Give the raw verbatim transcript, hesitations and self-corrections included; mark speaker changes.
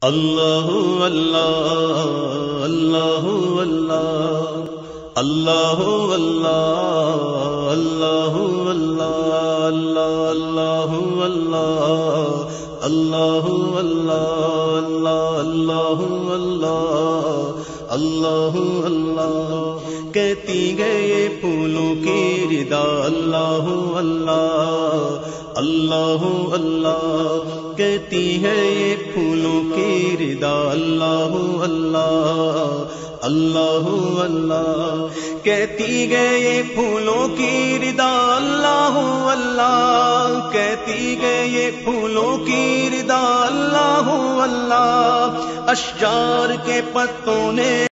Speaker 1: अल्लाह अल्लाह अल्लाह अल्लाह अल्लाह अल्लाह अल्लाह अल्लाह अल्लाह अल्लाह अल्लाह अल्लाह अल्लाह अल्लाह अल्लाह कहती गए फूलों की रिदा अल्लाह अल्लाह अल्लाह अल्लाह कहती है ये फूलों की रिदा अल्लाह अल्लाह अल्लाह अल्लाह कहती गए ये फूलों की रिदा अल्लाह अल्लाह कहती गए ये फूलों की रिदा अल्लाह अल्लाह अशजार के पत्तों ने